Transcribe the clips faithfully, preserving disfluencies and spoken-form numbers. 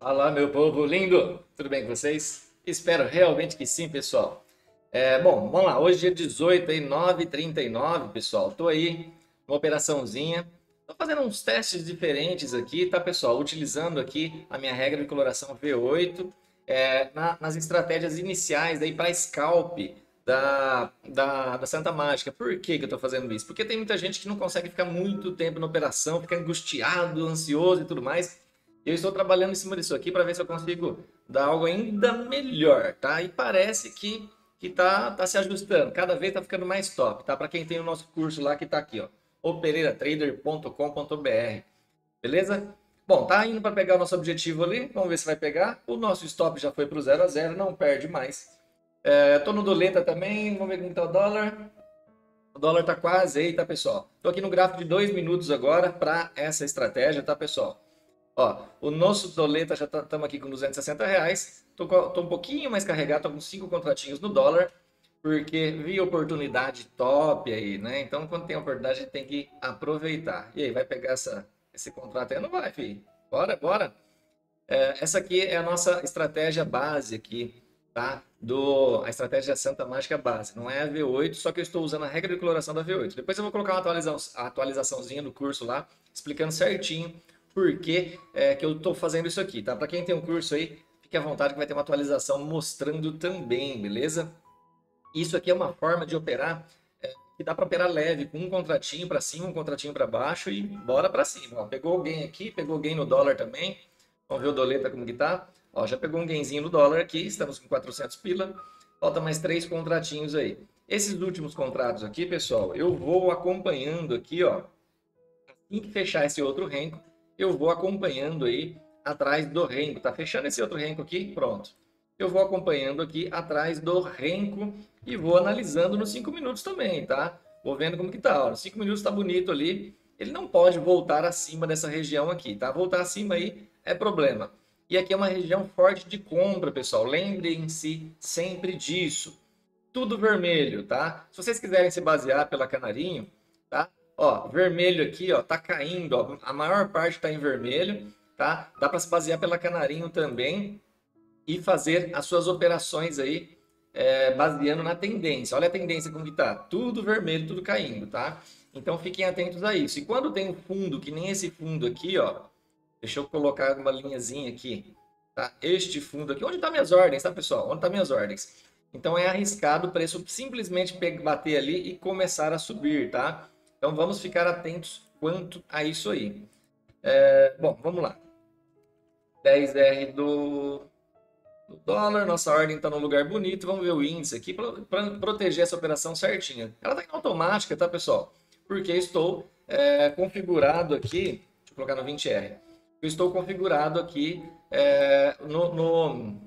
Olá, meu povo lindo! Tudo bem com vocês? Espero realmente que sim, pessoal. É, bom, vamos lá. Hoje é dia dezoito, aí, nove e trinta e nove, pessoal. Tô aí, uma operaçãozinha. Tô fazendo uns testes diferentes aqui, tá, pessoal? Utilizando aqui a minha regra de coloração V oito é, na- nas estratégias iniciais aí para scalp da, da, da Santa Mágica. Por que que eu tô fazendo isso? Porque tem muita gente que não consegue ficar muito tempo na operação, fica angustiado, ansioso e tudo mais. Eu estou trabalhando em cima disso aqui para ver se eu consigo dar algo ainda melhor, tá? E parece que que tá, tá se ajustando, cada vez tá ficando mais top, tá? Para quem tem o nosso curso lá que tá aqui, ó, o pereira trader ponto com ponto br, beleza? Bom, tá indo para pegar o nosso objetivo ali, vamos ver se vai pegar. O nosso stop já foi para o zero a zero, não perde mais. É, tô no doleta também, vamos ver como tá o dólar. O dólar tá quase aí, tá, pessoal? Tô aqui no gráfico de dois minutos agora para essa estratégia, tá, pessoal? Ó, o nosso doleta já estamos aqui com duzentos e sessenta reais. Tô, co- tô um pouquinho mais carregado, tô com cinco contratinhos no dólar, porque vi oportunidade top aí, né? Então, quando tem oportunidade, a gente tem que aproveitar. E aí, vai pegar essa, esse contrato aí? Não vai, filho. Bora, bora. É, essa aqui é a nossa estratégia base aqui, tá? Do, a estratégia Santa Mágica base. Não é a V oito, só que eu estou usando a regra de coloração da V oito. Depois eu vou colocar uma atualização, atualizaçãozinha do curso lá, explicando certinho por que, é, que eu estou fazendo isso aqui, tá? Para quem tem um curso aí, fique à vontade que vai ter uma atualização mostrando também, beleza? Isso aqui é uma forma de operar é, que dá para operar leve, com um contratinho para cima, um contratinho para baixo e bora para cima. Ó, pegou alguém aqui, pegou alguém no dólar também. Vamos ver o doleta como que tá. Ó, já pegou um gainzinho no dólar aqui, estamos com quatrocentos pila. Falta mais três contratinhos aí. Esses últimos contratos aqui, pessoal, eu vou acompanhando aqui, ó. Assim que fechar esse outro renco, eu vou acompanhando aí atrás do renco. Tá fechando esse outro renco aqui? Pronto. Eu vou acompanhando aqui atrás do renco e vou analisando nos cinco minutos também, tá? Vou vendo como que tá. Ó. Nos cinco minutos tá bonito ali. Ele não pode voltar acima dessa região aqui, tá? Voltar acima aí é problema. E aqui é uma região forte de compra, pessoal. Lembrem-se sempre disso. Tudo vermelho, tá? Se vocês quiserem se basear pela Canarinho, tá? Ó, vermelho aqui, ó, tá caindo, ó, a maior parte tá em vermelho, tá? Dá para se basear pela Canarinho também e fazer as suas operações aí é, baseando na tendência. Olha a tendência como que tá, tudo vermelho, tudo caindo, tá? Então fiquem atentos a isso. E quando tem um fundo, que nem esse fundo aqui, ó, deixa eu colocar uma linhazinha aqui, tá? Este fundo aqui, onde tá minhas ordens, tá, pessoal? Onde tá minhas ordens? Então é arriscado o preço simplesmente bater ali e começar a subir, tá? Então vamos ficar atentos quanto a isso aí. É, bom, vamos lá. dez R do, do dólar, nossa ordem está no lugar bonito. Vamos ver o índice aqui para proteger essa operação certinha. Ela está em automática, tá, pessoal? Porque estou é, configurado aqui. Deixa eu colocar no vinte R. Eu estou configurado aqui é, no, no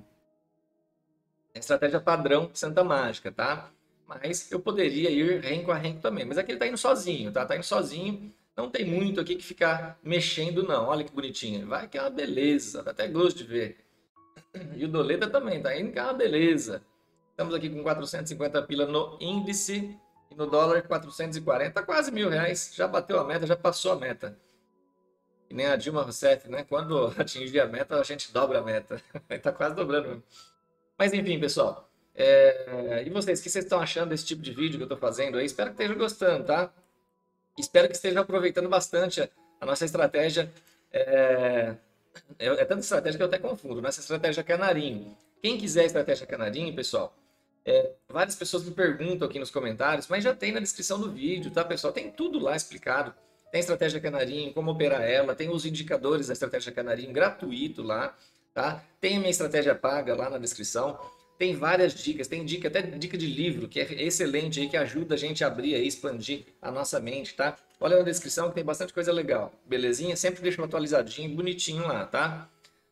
estratégia padrão Santa Mágica, tá? Mas eu poderia ir renco a renco também. Mas aqui ele tá indo sozinho, tá? Tá indo sozinho. Não tem muito aqui que ficar mexendo, não. Olha que bonitinho. Vai que é uma beleza. Dá até gosto de ver. E o doleta também, tá indo que é uma beleza. Estamos aqui com quatrocentos e cinquenta pila no índice. E no dólar quatrocentos e quarenta. Tá quase mil reais. Já bateu a meta, já passou a meta. Que nem a Dilma Rousseff, né? Quando atingir a meta, a gente dobra a meta. Tá quase dobrando. Mas enfim, pessoal. É, E vocês, o que vocês estão achando desse tipo de vídeo que eu estou fazendo aí? Espero que estejam gostando, tá? Espero que estejam aproveitando bastante a, a nossa estratégia. É... É, é tanta estratégia que eu até confundo. Nossa estratégia canarinho. Quem quiser a estratégia canarinho, pessoal, é, várias pessoas me perguntam aqui nos comentários, mas já tem na descrição do vídeo, tá, pessoal? Tem tudo lá explicado. Tem a estratégia canarinho, como operar ela, tem os indicadores da estratégia canarinho gratuito lá, tá? Tem a minha estratégia paga lá na descrição. Tem várias dicas, tem dica, até dica de livro, que é excelente aí, que ajuda a gente a abrir aí, expandir a nossa mente, tá? Olha na descrição que tem bastante coisa legal, belezinha? Sempre deixa um atualizadinho, bonitinho lá, tá?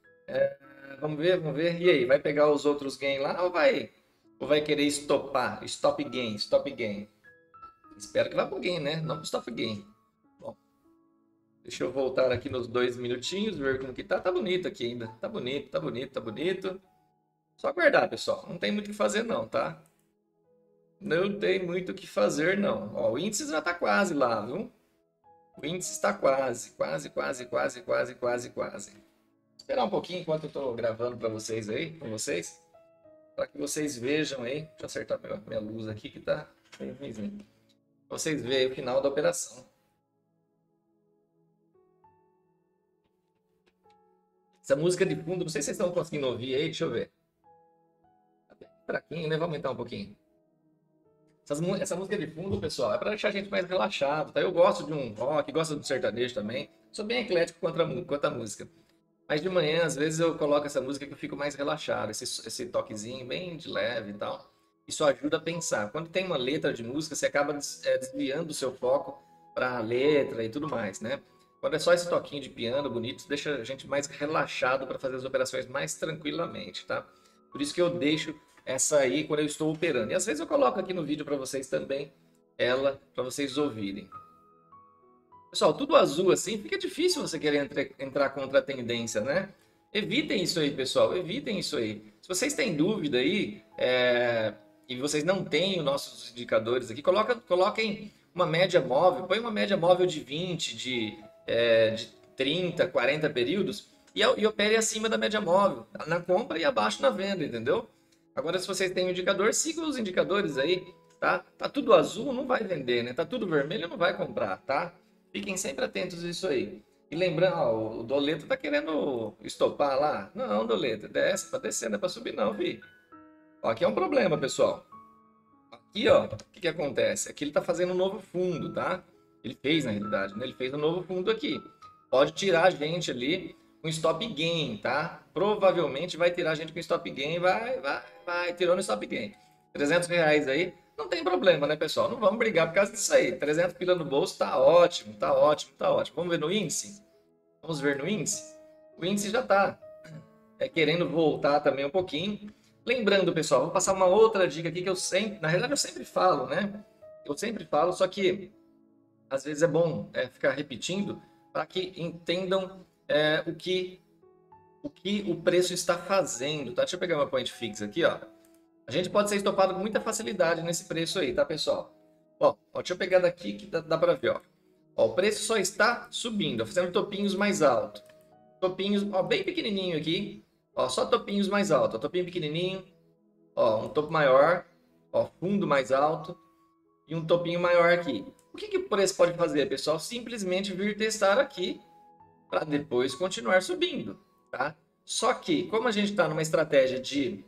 Vamos ver, vamos ver. E aí, vai pegar os outros gain lá ou vai, ou vai querer estopar? Stop gain, stop gain. Espero que vá pro gain, né? Não pro stop gain. Bom, deixa eu voltar aqui nos dois minutinhos, ver como que tá. Tá bonito aqui ainda. Tá bonito, tá bonito, tá bonito. Só aguardar, pessoal. Não tem muito o que fazer não, tá? Não tem muito o que fazer não. Ó, o índice já tá quase lá, viu? O índice está quase, quase, quase, quase, quase, quase, quase. esperar um pouquinho enquanto eu estou gravando para vocês aí, com vocês, para que vocês vejam aí. Deixa eu acertar minha, minha luz aqui que tá bem ruimzinho. Para vocês verem o final da operação. Essa música de fundo, não sei se vocês estão conseguindo ouvir aí, deixa eu ver. Tá bem fraquinho, né? Vou aumentar um pouquinho. Essas, essa música de fundo, pessoal, é para deixar a gente mais relaxado, tá? Eu gosto de um rock, gosto de sertanejo também. Sou bem eclético quanto a, quanto a música. Mas de manhã, às vezes, eu coloco essa música que eu fico mais relaxado. Esse, esse toquezinho bem de leve e tal. Isso ajuda a pensar. Quando tem uma letra de música, você acaba desviando o seu foco para a letra e tudo mais, né? Quando é só esse toquinho de piano bonito, deixa a gente mais relaxado para fazer as operações mais tranquilamente, tá? Por isso que eu deixo essa aí quando eu estou operando. E às vezes eu coloco aqui no vídeo para vocês também, ela, para vocês ouvirem. Pessoal, tudo azul assim, fica difícil você querer entre, entrar contra a tendência, né? Evitem isso aí, pessoal, evitem isso aí. Se vocês têm dúvida aí, é, e vocês não têm os nossos indicadores aqui, coloca, coloquem uma média móvel, põe uma média móvel de vinte, de, é, de trinta, quarenta períodos, e, e opere acima da média móvel, na compra e abaixo na venda, entendeu? Agora, se vocês têm um indicador, sigam os indicadores aí, tá? Tá tudo azul, não vai vender, né? Tá tudo vermelho, não vai comprar, tá? Fiquem sempre atentos a isso aí. E lembrando, ó, o Doleto tá querendo estopar lá. Não, Doleto, desce, tá descendo, é pra subir não, vi. Ó, aqui é um problema, pessoal. Aqui, ó, o que que acontece? Aqui ele tá fazendo um novo fundo, tá? Ele fez, na realidade, né? Ele fez um novo fundo aqui. Pode tirar a gente ali com stop gain, tá? Provavelmente vai tirar a gente com stop gain, vai, vai, vai, tirou no stop gain. trezentos reais aí, não tem problema, né, pessoal? Não vamos brigar por causa disso aí. trezentos pila no bolso, tá ótimo, tá ótimo, tá ótimo. Vamos ver no índice? Vamos ver no índice? O índice já tá é, querendo voltar também um pouquinho. Lembrando, pessoal, vou passar uma outra dica aqui que eu sempre, na realidade eu sempre falo, né? Eu sempre falo, só que às vezes é bom é, ficar repetindo para que entendam é, o, que, o que o preço está fazendo, tá? Deixa eu pegar uma point fix aqui, ó. A gente pode ser estopado com muita facilidade nesse preço aí, tá, pessoal? Ó, ó deixa eu pegar daqui que dá, dá para ver, ó. Ó. O preço só está subindo, ó, fazendo topinhos mais altos. Topinhos, ó, bem pequenininho aqui. Ó, só topinhos mais altos. Ó, topinho pequenininho. Ó, um topo maior. Ó, fundo mais alto. E um topinho maior aqui. O que, que o preço pode fazer, pessoal? Simplesmente vir testar aqui para depois continuar subindo, tá? Só que, como a gente está numa estratégia de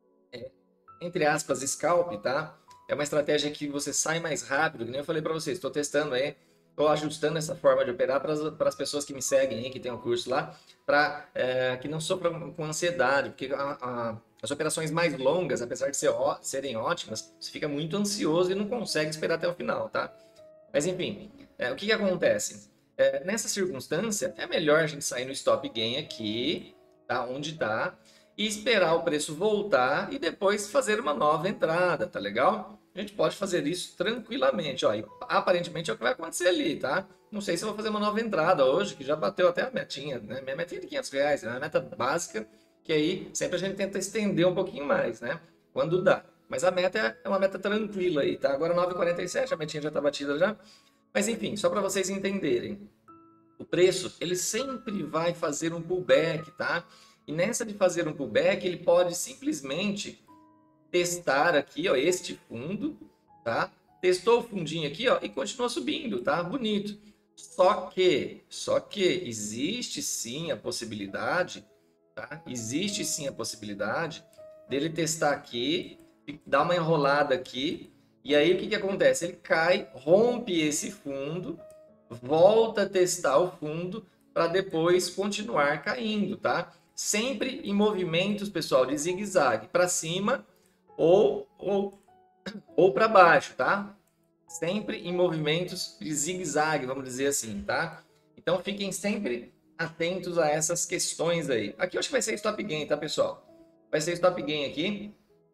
entre aspas, scalp, tá? É uma estratégia que você sai mais rápido, que nem eu falei para vocês, estou testando aí, estou ajustando essa forma de operar para as pessoas que me seguem aí, que tem o um curso lá, para é, que não sofram com ansiedade, porque a, a, as operações mais longas, apesar de ser, ó, serem ótimas, você fica muito ansioso e não consegue esperar até o final, tá? Mas enfim, é, o que, que acontece? É, nessa circunstância, é melhor a gente sair no stop gain aqui, tá? Onde está, e esperar o preço voltar e depois fazer uma nova entrada, tá legal? A gente pode fazer isso tranquilamente, ó, e aparentemente é o que vai acontecer ali, tá? Não sei se eu vou fazer uma nova entrada hoje, que já bateu até a metinha, né? Minha metinha é de quinhentos reais, é uma meta básica, que aí sempre a gente tenta estender um pouquinho mais, né? Quando dá. Mas a meta é uma meta tranquila aí, tá? Agora nove e quarenta e sete, a metinha já tá batida já. Mas enfim, só para vocês entenderem. O preço, ele sempre vai fazer um pullback, tá? E nessa de fazer um pullback, ele pode simplesmente testar aqui, ó, este fundo, tá? Testou o fundinho aqui, ó, e continua subindo, tá? Bonito. Só que, só que existe sim a possibilidade, tá? Existe sim a possibilidade dele testar aqui, dar uma enrolada aqui, e aí o que que acontece? Ele cai, rompe esse fundo, volta a testar o fundo para depois continuar caindo, tá? Sempre em movimentos, pessoal, de zigue-zague, para cima ou, ou, ou para baixo, tá? Sempre em movimentos de zigue-zague, vamos dizer assim, tá? Então fiquem sempre atentos a essas questões aí. Aqui eu acho que vai ser stop gain, tá, pessoal? Vai ser stop gain aqui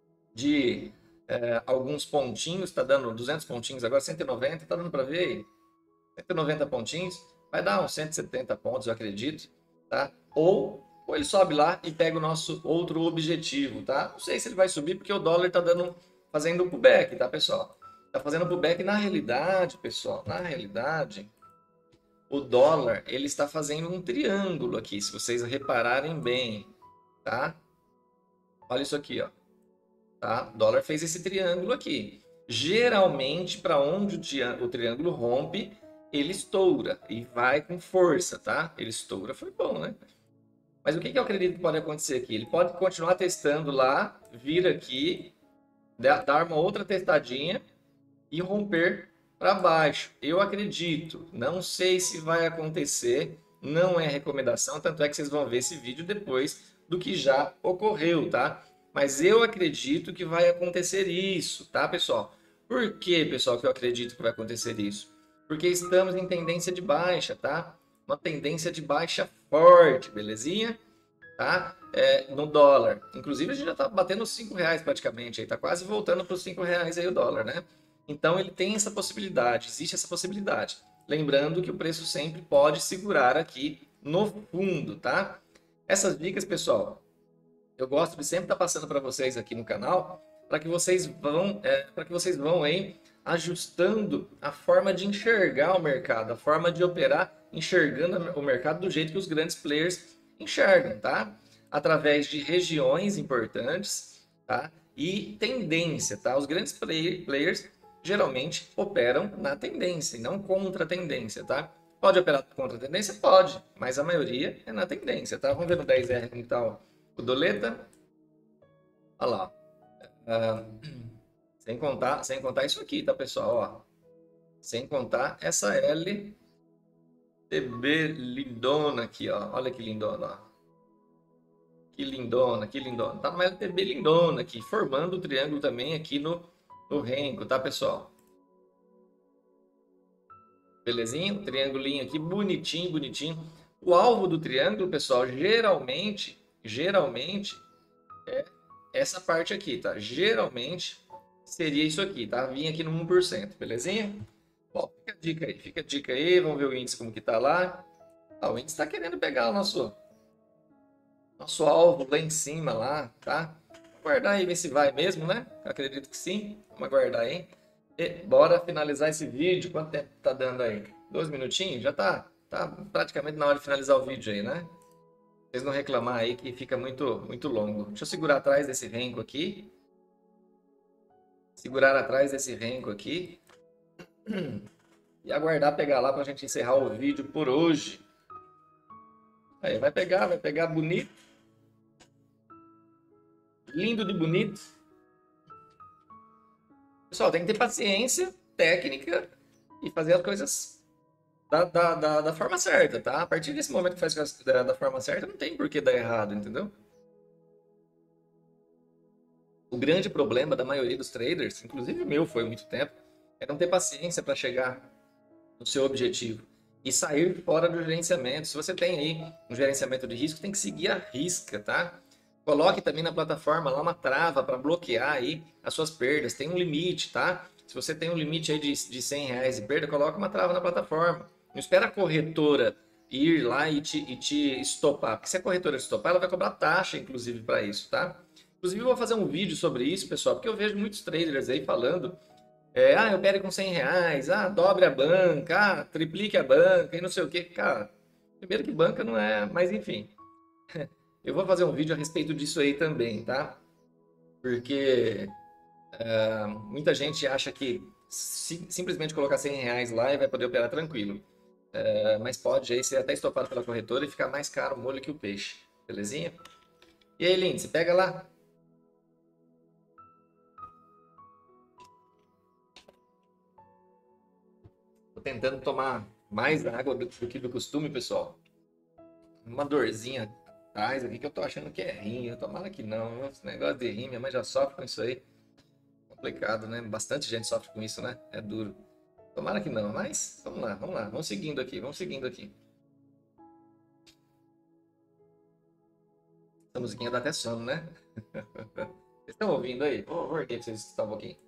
de é, alguns pontinhos, tá dando duzentos pontinhos agora, cento e noventa, tá dando para ver aí? cento e noventa pontinhos, vai dar uns cento e setenta pontos, eu acredito, tá? Ou ou ele sobe lá e pega o nosso outro objetivo, tá? Não sei se ele vai subir porque o dólar tá dando, fazendo um pullback, tá, pessoal? Tá fazendo pullback na realidade, pessoal, na realidade, o dólar ele está fazendo um triângulo aqui, se vocês repararem bem, tá? Olha isso aqui, ó. Tá? O dólar fez esse triângulo aqui. Geralmente, para onde o, o triângulo rompe, ele estoura e vai com força, tá? Ele estoura, foi bom, né? Mas o que, que eu acredito que pode acontecer aqui? Ele pode continuar testando lá, vir aqui, dar uma outra testadinha e romper para baixo. Eu acredito. Não sei se vai acontecer, não é recomendação, tanto é que vocês vão ver esse vídeo depois do que já ocorreu, tá? Mas eu acredito que vai acontecer isso, tá, pessoal? Por que, pessoal, que eu acredito que vai acontecer isso? Porque estamos em tendência de baixa, tá? Uma tendência de baixa forte, belezinha? Tá? É, no dólar. Inclusive, a gente já está batendo os cinco reais praticamente, aí tá quase voltando para os cinco reais aí o dólar, né? Então, ele tem essa possibilidade, existe essa possibilidade. Lembrando que o preço sempre pode segurar aqui no fundo, tá? Essas dicas, pessoal, eu gosto de sempre estar passando para vocês aqui no canal, para que vocês vão, é, para que vocês vão aí ajustando a forma de enxergar o mercado, a forma de operar, enxergando o mercado do jeito que os grandes players enxergam, tá? Através de regiões importantes, tá? E tendência, tá? Os grandes play, players geralmente operam na tendência e não contra a tendência, tá? Pode operar contra a tendência? Pode, mas a maioria é na tendência, tá? Vamos ver no dez R como está o doleta. Olha lá. Ah, sem contar, sem contar isso aqui, tá, pessoal? Ó. Sem contar essa L T B lindona aqui, ó. Olha que lindona, ó. Que lindona, que lindona. Tá numa L T B lindona aqui, formando o triângulo também aqui no, no renco, tá, pessoal? Belezinha? Um triangulinho aqui, bonitinho, bonitinho. O alvo do triângulo, pessoal, geralmente, geralmente, é essa parte aqui, tá? Geralmente seria isso aqui, tá? Vim aqui no um por cento, belezinha? Bom, fica a dica aí, fica a dica aí, vamos ver o índice como que tá lá. Ah, o índice está querendo pegar o nosso, nosso alvo lá em cima, lá, tá? Vou aguardar aí, ver se vai mesmo, né? Eu acredito que sim, vamos aguardar aí. E bora finalizar esse vídeo, quanto tempo tá dando aí? Dois minutinhos? Já tá, tá praticamente na hora de finalizar o vídeo aí, né? Vocês não reclamar aí que fica muito, muito longo. Deixa eu segurar atrás desse renco aqui. Segurar atrás desse renco aqui. E aguardar pegar lá para a gente encerrar o vídeo por hoje. Aí, vai pegar, vai pegar bonito. Lindo de bonito. Pessoal, tem que ter paciência, técnica e fazer as coisas da, da, da, da forma certa, tá? A partir desse momento que faz da, da forma certa, não tem por que dar errado, entendeu? O grande problema da maioria dos traders, inclusive o meu foi há muito tempo, é não ter paciência para chegar no seu objetivo e sair fora do gerenciamento. Se você tem aí um gerenciamento de risco, tem que seguir a risca, tá? Coloque também na plataforma lá uma trava para bloquear aí as suas perdas. Tem um limite, tá? Se você tem um limite aí de, de cem reais de perda, coloque uma trava na plataforma. Não espera a corretora ir lá e te, e te estopar. Porque se a corretora estopar, ela vai cobrar taxa, inclusive, para isso, tá? Inclusive, eu vou fazer um vídeo sobre isso, pessoal, porque eu vejo muitos traders aí falando É, ah, eu opere com cem reais, ah, dobre a banca, ah, triplique a banca e não sei o que. Cara, primeiro que banca não é, mas enfim. Eu vou fazer um vídeo a respeito disso aí também, tá? Porque ah, muita gente acha que si- simplesmente colocar cem reais lá e vai poder operar tranquilo. Ah, mas pode aí ser até estopado pela corretora e ficar mais caro o molho que o peixe. Belezinha? E aí, Lindsay, pega lá. Tô tentando tomar mais água do, do que do costume, pessoal. Uma dorzinha atrás aqui que eu tô achando que é rim. Tomara que não. Esse negócio de rim, minha mãe já sofre com isso aí. Complicado, né? Bastante gente sofre com isso, né? É duro. Tomara que não, mas vamos lá, vamos lá. Vamos seguindo aqui, vamos seguindo aqui. Essa musiquinha dá até sono, né? Vocês estão ouvindo aí? Vou vou erguer pra vocês escutarem um pouquinho.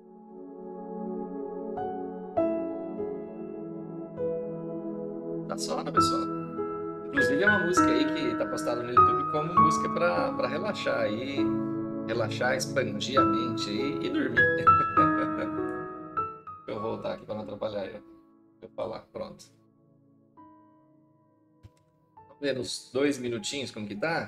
Dá sono, pessoal. Inclusive é uma música aí que tá postada no YouTube como música para para relaxar aí, relaxar, expandir a mente aí e dormir. Deixa eu voltar aqui para não atrapalhar eu. Deixa eu falar, pronto. ver os dois minutinhos como que tá?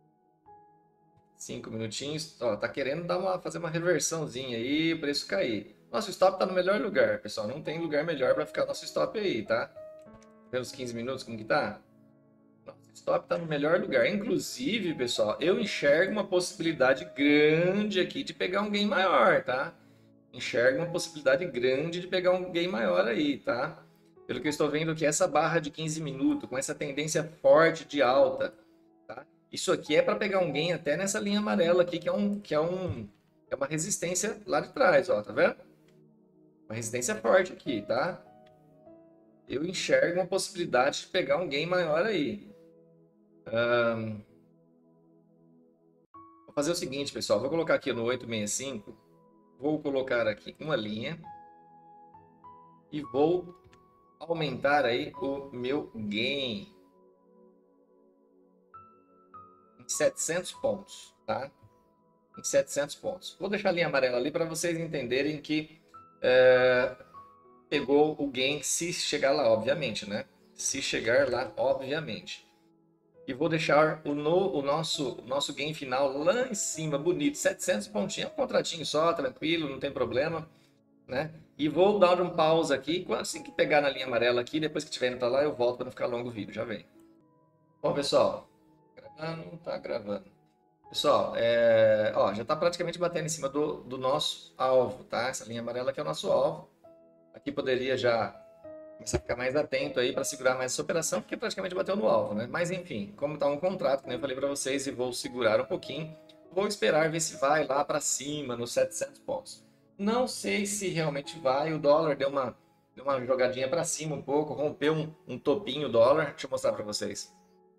Cinco minutinhos. Ó, tá querendo dar uma, fazer uma reversãozinha aí, o preço cair. Nosso stop tá no melhor lugar, pessoal. Não tem lugar melhor para ficar nosso stop aí, tá? Pelos quinze minutos como que tá? Nosso stop tá no melhor lugar. Inclusive, pessoal, eu enxergo uma possibilidade grande aqui de pegar um gain maior, tá? Enxergo uma possibilidade grande de pegar um gain maior aí, tá? Pelo que eu estou vendo que essa barra de quinze minutos, com essa tendência forte de alta, tá? Isso aqui é para pegar um gain até nessa linha amarela aqui, que é, um, que, é um, que é uma resistência lá de trás, ó, tá vendo? Uma resistência forte aqui, tá? Eu enxergo uma possibilidade de pegar um gain maior aí. Um, vou fazer o seguinte, pessoal. Vou colocar aqui no oito sessenta e cinco. Vou colocar aqui uma linha. E vou aumentar aí o meu gain em setecentos pontos, tá? Em setecentos pontos. Vou deixar a linha amarela ali para vocês entenderem que é, pegou o gain se chegar lá, obviamente, né? Se chegar lá, obviamente. E vou deixar o, no, o nosso, nosso gain final lá em cima, bonito, setecentos pontinhos, um contratinho só, tranquilo, não tem problema, né? E vou dar um pause aqui, assim que pegar na linha amarela aqui, depois que tiver indo pra lá, eu volto para não ficar longo o vídeo, já vem. Bom, pessoal, gravando, tá gravando. Pessoal, é, ó, já está praticamente batendo em cima do, do nosso alvo, tá? Essa linha amarela aqui é o nosso alvo. Aqui poderia já começar a ficar mais atento aí para segurar mais essa operação, porque praticamente bateu no alvo, né? Mas enfim, como está um contrato, como eu falei para vocês, e vou segurar um pouquinho, vou esperar ver se vai lá para cima, nos setecentos pontos. Não sei se realmente vai, o dólar deu uma, deu uma jogadinha para cima um pouco, rompeu um, um topinho o dólar, deixa eu mostrar para vocês.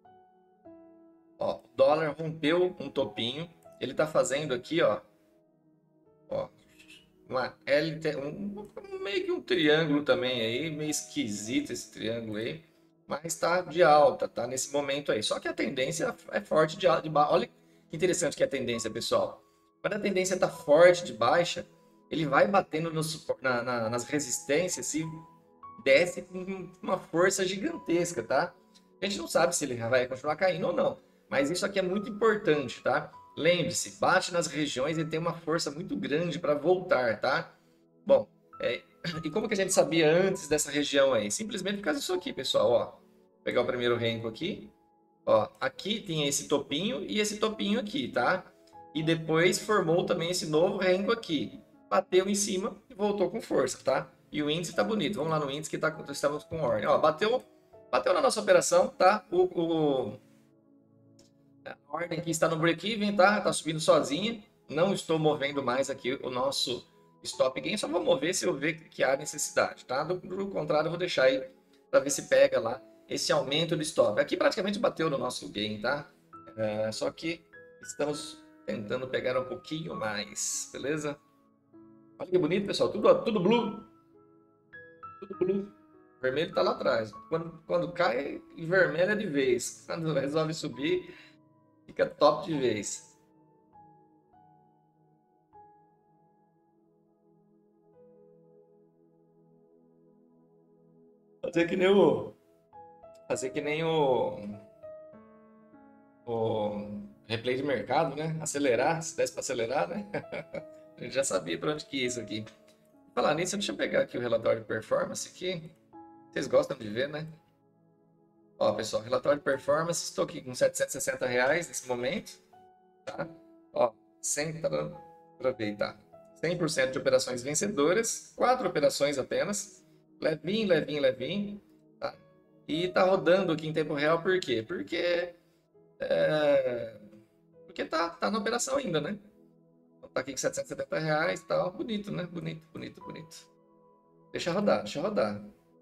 Ó, o dólar rompeu um topinho, ele está fazendo aqui, ó, ó, uma L T, um, meio que um triângulo também aí, meio esquisito esse triângulo aí, mas está de alta, tá nesse momento aí. Só que a tendência é forte de alta, de baixa. Olha que interessante que é a tendência, pessoal. Quando a tendência está forte de baixa, ele vai batendo no, na, na, nas resistências e desce com uma força gigantesca, tá? A gente não sabe se ele vai continuar caindo ou não, mas isso aqui é muito importante, tá? Lembre-se, bate nas regiões e tem uma força muito grande para voltar, tá? Bom, é, e como que a gente sabia antes dessa região aí? Simplesmente por causa disso aqui, pessoal, ó. Vou pegar o primeiro renco aqui, ó. Aqui tem esse topinho e esse topinho aqui, tá? E depois formou também esse novo renco aqui. Bateu em cima e voltou com força, tá? E o índice tá bonito. Vamos lá no índice que tá, estamos com ordem. Ó, bateu, bateu na nossa operação, tá? O... o A ordem aqui está no break-even, tá? Tá subindo sozinha. Não estou movendo mais aqui o nosso stop gain. Só vou mover se eu ver que há necessidade, tá? Do, do contrário, eu vou deixar aí para ver se pega lá esse aumento do stop. Aqui praticamente bateu no nosso gain, tá? É, só que estamos tentando pegar um pouquinho mais, beleza? Olha que bonito, pessoal. Tudo, tudo blue. Tudo blue. O vermelho tá lá atrás. Quando, quando cai, vermelho é de vez. Quando resolve subir, fica top de vez. Fazer que nem o. Fazer que nem o. O replay de mercado, né? Acelerar, se desse para acelerar, né? A gente já sabia para onde que ia isso aqui. Falar nisso, deixa eu pegar aqui o relatório de performance aqui. Vocês gostam de ver, né? Ó, pessoal, relatório de performance, estou aqui com setecentos e sessenta reais nesse momento, tá? Ó, cem, para ver, tá? cem por cento de operações vencedoras, quatro operações apenas, levinho, levinho, levinho, tá? E tá rodando aqui em tempo real, por quê? Porque, é... Porque tá, tá na operação ainda, né? Então, tá aqui com setecentos e setenta reais e tal, bonito, né? Bonito, bonito, bonito. Deixa rodar, deixa rodar.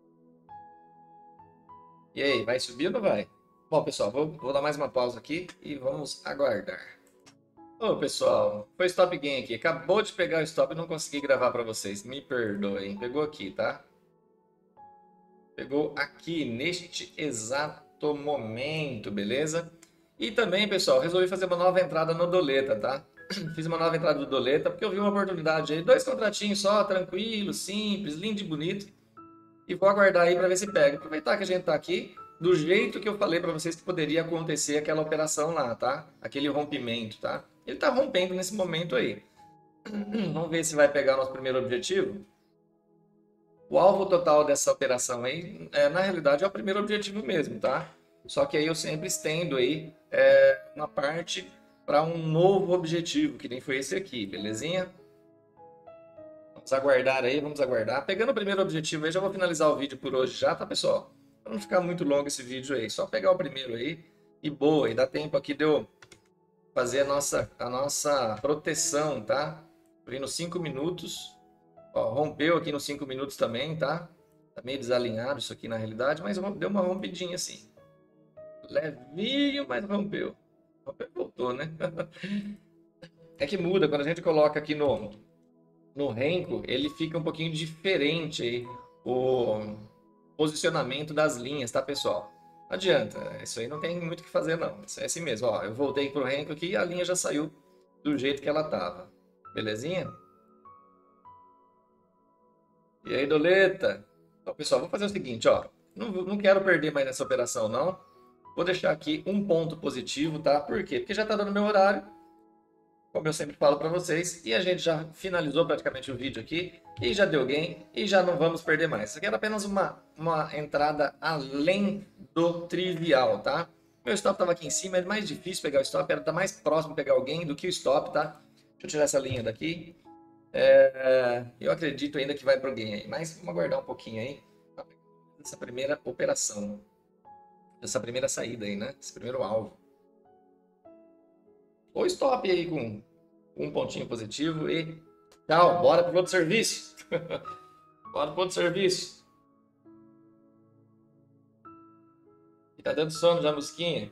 E aí, vai subir ou não vai? Bom, pessoal, vou, vou dar mais uma pausa aqui e vamos aguardar. Ô, pessoal, foi stop gain aqui. Acabou de pegar o stop e não consegui gravar para vocês. Me perdoem. Pegou aqui, tá? Pegou aqui, neste exato momento, beleza? E também, pessoal, resolvi fazer uma nova entrada no Doleta, tá? Fiz uma nova entrada no Doleta porque eu vi uma oportunidade aí. Dois contratinhos só, tranquilo, simples, lindo e bonito. E vou aguardar aí para ver se pega. Aproveitar que a gente tá aqui, do jeito que eu falei para vocês que poderia acontecer aquela operação lá, tá? Aquele rompimento, tá? Ele tá rompendo nesse momento aí. Vamos ver se vai pegar o nosso primeiro objetivo. O alvo total dessa operação aí, é, na realidade, é o primeiro objetivo mesmo, tá? Só que aí eu sempre estendo aí é, uma parte para um novo objetivo, que nem foi esse aqui, belezinha? Vamos aguardar aí, vamos aguardar. Pegando o primeiro objetivo aí, já vou finalizar o vídeo por hoje já, tá, pessoal? Para não ficar muito longo esse vídeo aí, só pegar o primeiro aí e boa, e dá tempo aqui de eu fazer a nossa, a nossa proteção, tá? Fui nos cinco minutos. Ó, rompeu aqui nos cinco minutos também, tá? Tá meio desalinhado isso aqui na realidade, mas deu uma rompidinha assim. Levinho, mas rompeu. Rompeu e voltou, né? É que muda, quando a gente coloca aqui no, no renco, ele fica um pouquinho diferente aí, o posicionamento das linhas, tá, pessoal? Não adianta, isso aí não tem muito o que fazer, não. Isso é assim mesmo, ó. Eu voltei pro renco aqui e a linha já saiu do jeito que ela tava. Belezinha? E aí, Doleta? Então, pessoal, vou fazer o seguinte, ó. Não, não quero perder mais nessa operação, não. Vou deixar aqui um ponto positivo, tá? Por quê? Porque já tá dando meu horário, como eu sempre falo para vocês, e a gente já finalizou praticamente o vídeo aqui, e já deu gain, e já não vamos perder mais. Isso aqui era apenas uma, uma entrada além do trivial, tá? Meu stop estava aqui em cima, é mais difícil pegar o stop, era estar mais próximo de pegar o gain do que o stop, tá? Deixa eu tirar essa linha daqui. É, eu acredito ainda que vai para o gain aí, mas vamos aguardar um pouquinho aí, essa primeira operação, essa primeira saída aí, né? Esse primeiro alvo. Ou stop aí com um pontinho positivo e tchau, bora pro outro serviço. Bora pro outro serviço. E tá dando sono já, mosquinha?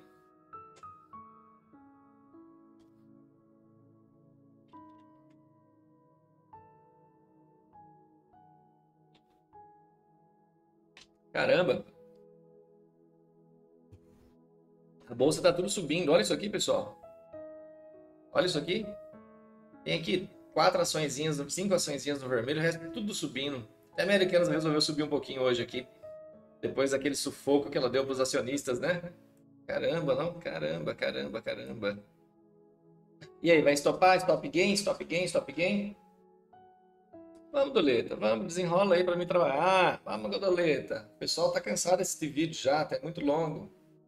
Caramba. A bolsa tá tudo subindo. Olha isso aqui, pessoal. Olha isso aqui. Tem aqui quatro açõezinhas, cinco açõezinhas no vermelho, o resto tudo subindo. Até a Americanas resolveu subir um pouquinho hoje aqui. Depois daquele sufoco que ela deu para os acionistas, né? Caramba, não? Caramba, caramba, caramba. E aí, vai stopar? Stop gain, stop gain, stop gain? Vamos, Doleta, vamos, desenrola aí para mim trabalhar. Vamos, Doleta. O pessoal tá cansado desse vídeo já, tá muito longo.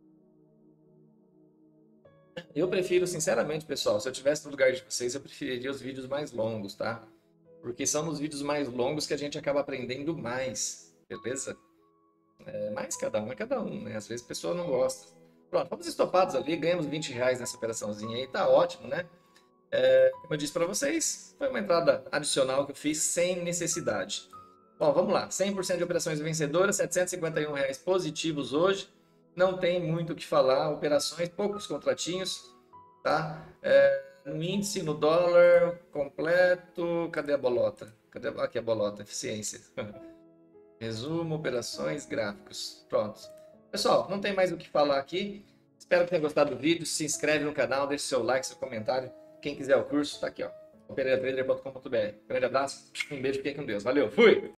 Eu prefiro, sinceramente, pessoal, se eu tivesse no lugar de vocês, eu preferiria os vídeos mais longos, tá? Porque são nos vídeos mais longos que a gente acaba aprendendo mais, beleza? É, mas cada um é cada um, né? Às vezes a pessoa não gosta. Pronto, fomos estopados ali, ganhamos vinte reais nessa operaçãozinha aí, tá ótimo, né? É, como eu disse para vocês, foi uma entrada adicional que eu fiz sem necessidade. Bom, vamos lá, cem por cento de operações vencedoras, setecentos e cinquenta e um reais positivos hoje. Não tem muito o que falar, operações, poucos contratinhos, tá? É, no índice, no dólar, completo, cadê a bolota? Cadê? Aqui a bolota, eficiência. Resumo, operações, gráficos. Pronto. Pessoal, não tem mais o que falar aqui. Espero que tenham gostado do vídeo. Se inscreve no canal, deixe seu like, seu comentário. Quem quiser o curso, tá aqui, ó. pereira trader ponto com ponto br. Grande abraço, um beijo, fiquem com Deus. Valeu, fui!